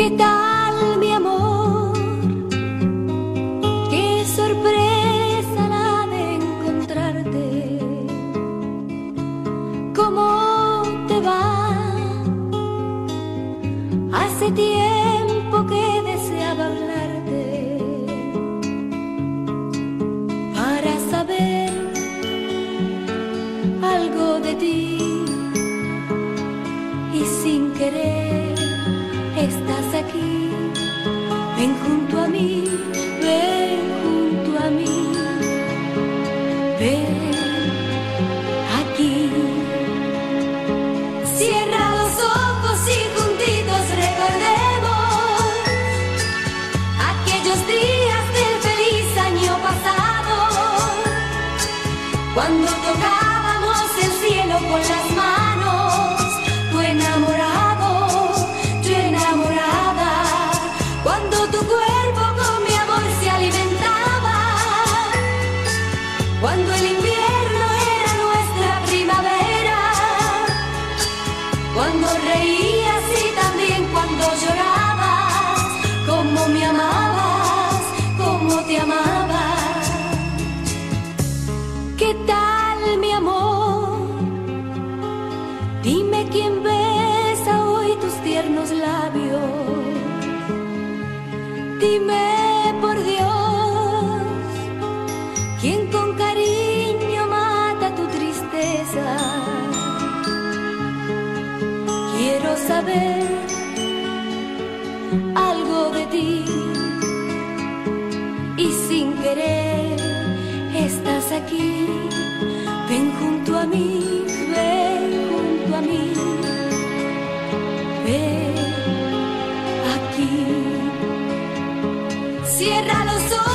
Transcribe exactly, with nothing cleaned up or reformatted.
¿Qué tal, mi amor? Qué sorpresa la de encontrarte. ¿Cómo te va? Hace tiempo que deseaba hablarte para saber algo de ti, y sin querer estás aquí. Ven junto a mí, ven junto a mí, ven aquí. Cierra los ojos y juntitos recordemos aquellos días del feliz año pasado, cuando tocábamos el cielo con las manos, tú enamorado, yo enamorada, cuando tu cuerpo con mi amor se alimentaba, cuando el invierno era nuestra primavera, cuando reías y también cuando llorabas, como me amabas, como te amaba. ¿Qué tal, mi amor? Dime quién besa hoy tus tiernos labios. Dime, por Dios, quién con cariño mata tu tristeza. Quiero saber algo de ti, y sin querer estás aquí. Ven junto a mí, ven junto a mí, ven aquí. Cierra los ojos.